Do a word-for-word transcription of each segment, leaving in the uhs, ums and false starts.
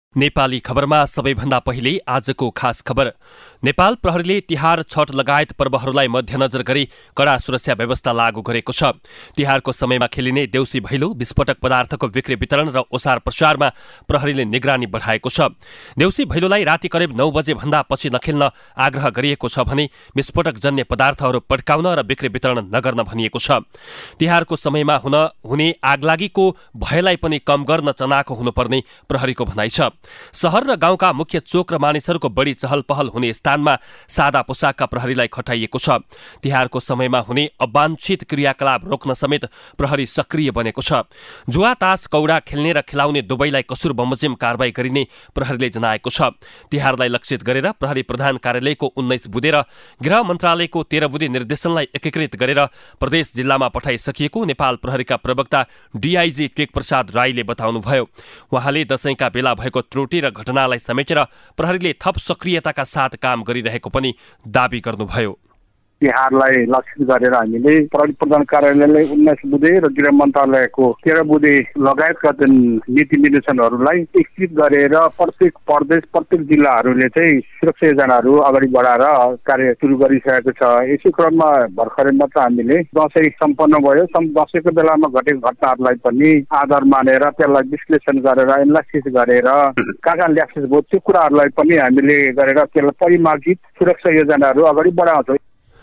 नेपाली खबरमा सबैभन्दा पहिले आजको खास खबर। नेपाल प्रहरीले तिहार छठ लगायत पर्वहरूलाई मध्यनजर गरी कडा सुरक्षा व्यवस्था लागू गरेको छ। तिहारको समयमा खेलिने देउसी भैलो, विस्फोटक पदार्थको बिक्री वितरण र ओसार प्रसारमा प्रहरीले निगरानी बढाएको छ। देउसी भैलोलाई राति करिब नौ बजे भन्दा पछि नखेल्न आग्रह गरिएको छ भने विस्फोटक जन्य पदार्थहरू पड्काउन र बिक्री वितरण नगर्न भनिएको छ। तिहारको समयमा हुन हुने आगलागीको भयलाई पनि कम गर्न चनाखो हुनुपर्ने प्रहरीको भनाइ छ। शहर र गाउँका मुख्य चोक र मानिसहरूको बढी चहल पहल हुने स्थानमा सादा पोसाकका प्रहरीलाई खटाइएको छ। तिहारको समयमा हुने अवांछित क्रियाकलाप रोक्न समेत प्रहरी सक्रिय बनेको छ। जुवा, तास, कौडा खेल्ने र खेलाउने दुवैलाई कसुर बमोजिम कारबाही गरिने प्रहरीले जनाएको छ। तिहारलाई लक्षित गरेर प्रहरी प्रधान कार्यालयको उन्नाइस बुँदे र गृह मन्त्रालयको तेह्र बुँदे निर्देशनलाई एकीकृत गरेर प्रदेश जिल्लामा पठाइसकिएको नेपाल प्रहरीका प्रवक्ता डीआईजी टेक प्रसाद राईले बताउनुभयो। उहाँले दशैंका बेला भएको त्रुटि र घटनालाई समेटेर प्रहरीले थप सक्रियताका साथ काम गरिरहेको पनि दावी गर्नुभयो। तिहारलाई लक्षित गरेर हामीले प्रहरी प्रधान कार्यालयले उन्नाइस बुँदे र गृह मन्त्रालयको तेह्र बुँदे लगायतका नीति निर्देशनहरूलाई एकीकृत गरेर प्रत्येक प्रदेश प्रत्येक जिल्लाहरूले चाहिँ सुरक्षा योजनाहरू अगाडि बढाएर कार्य सुरु गरिसकेको छ। यसै क्रममा भर्खरै मात्र हामीले दसैँ सम्पन्न भयो। दसैँको बेलामा घटेको घटनाहरूलाई पनि आधार मानेर त्यसलाई विश्लेषण गरेर एनालाइसिस गरेर कहाँ कहाँ ल्याप्सेस भयो त्यो कुराहरूलाई पनि हामीले गरेर त्यसलाई परिमार्जित सुरक्षा योजनाहरू अगाडि बढाउँछौँ।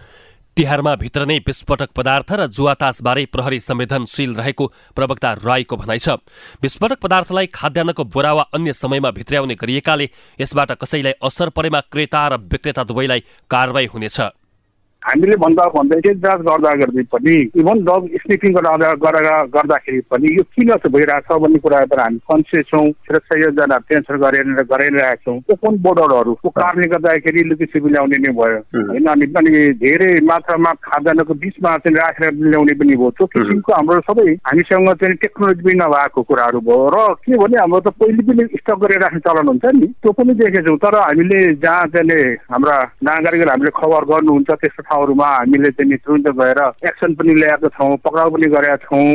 तिहारमा भित्र नै विस्फोटक पदार्थ र जुवातासबारे प्रहरी संवेदनशील रहेको प्रवक्ता राईको भनाइ छ। विस्फोटक पदार्थलाई खाद्यान्नको बोरा वा अन्य समयमा भित्र्याउने गरिएकाले यसबाट कसैलाई असर परेमा क्रेता र विक्रेता दुवैलाई कारबाही हुनेछ। हामीले भन्दा भन्दै चाहिँ जाँच गर्दा गर्दै पनि इभन डग स्निफिङ गर्दा गर्दाखेरि पनि यो किन चाहिँ भइरहेको छ भन्ने कुराहरू हामी कन्सियस छौँ। सुरक्षा योजना टेन्सन गरेर गराइरहेका छौँ। ओपन बोर्डरहरूको कारणले गर्दाखेरि लुकी ल्याउने नै भयो होइन। अनि पनि धेरै मात्रामा खाद्यान्नको बिचमा चाहिँ राखेर ल्याउने पनि भयो। त्यो किसिमको हाम्रो सबै हामीसँग चाहिँ टेक्नोलोजी पनि नभएको कुराहरू भयो र के भने हाम्रो त पहिले पनि स्टक गरेर राख्ने चलन हुन्छ नि, त्यो पनि देखेछौँ। तर हामीले जहाँ चाहिँ हाम्रा नागरिकहरू हामीले खबर गर्नुहुन्छ त्यस्तो ठाउँहरूमा हामीले चाहिँ तुरुन्त गएर एक्सन पनि ल्याएका छौँ, पक्राउ पनि गरेका छौँ।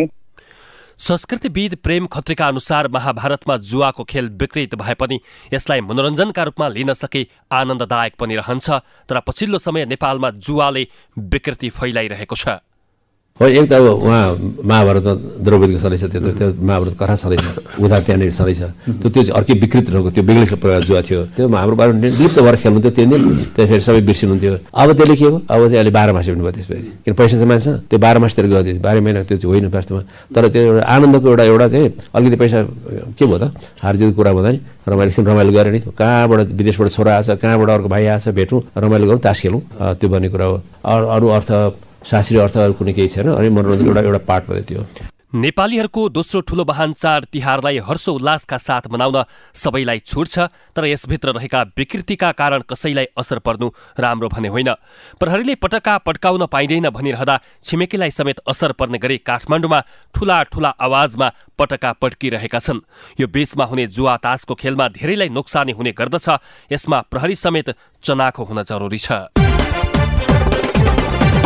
संस्कृतिविद प्रेम खत्रीका अनुसार महाभारतमा जुवाको खेल विकृत भए पनि यसलाई मनोरञ्जनका रूपमा लिन सके आनन्ददायक पनि रहन्छ। तर पछिल्लो समय नेपालमा जुवाले विकृति फैलाइरहेको छ। हो, एक त अब उहाँ महाभारतमा द्रौपदीको सधैँ त्यो त्यो महाभारत कथा सधैँ उधार त्यहाँनिर सधैँ छ। त्यो त्यो चाहिँ अर्कै विकृत रहेको त्यो बेग्लै जुवा थियो। त्यो हाम्रो बारे लिप्त भएर खेल्नुहुन्थ्यो त्यो त्यो फेरि सबै बिर्सिनुहुन्थ्यो। अब त्यसले के हो, अब चाहिँ अहिले बाह्र मास हुनुभयो त्यसपछि, किन पैसा चाहिँ मान्छ त्यो बाह्र मासतिर गयो, बाह्र महिना त्यो चाहिँ होइन वास्तवमा। तर त्यो एउटा आनन्दको एउटा एउटा चाहिँ अलिकति पैसा के भयो त हारजितको कुरा भन्दा नि रमाइलो एकछिन रमाइलो गरेर नि कहाँबाट विदेशबाट छोरा आएछ, कहाँबाट अर्को भाइ आएछ, भेटौँ रमाइलो गरौँ तास खेलौँ, त्यो भन्ने कुरा हो। अरू अर्थ शास्त्रीय अर्थहरू कुनै केही छैन। अनि मनोरञ्जन एउटा एउटा पार्ट भयो त्यो। नेपालीहरूको दोस्रो ठूलो वाहन चाड तिहारलाई हर्षोल्लासका साथ मनाउन सबैलाई छुट छ। तर यसभित्र रहेका विकृतिका कारण कसैलाई असर पर्नु राम्रो भने होइन। प्रहरीले पटका पड्काउन पाइँदैन भनिरहँदा छिमेकीलाई समेत असर पर्ने गरी काठमाडौँमा ठूला ठूला आवाजमा पटका पड्किरहेका छन्। यो बीचमा हुने जुवा तासको खेलमा धेरैलाई नोक्सानी हुने गर्दछ। यसमा प्रहरी समेत चनाखो हुन जरुरी छ।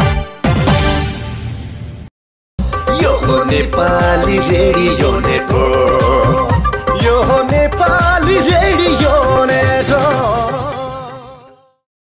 Nepali radio network.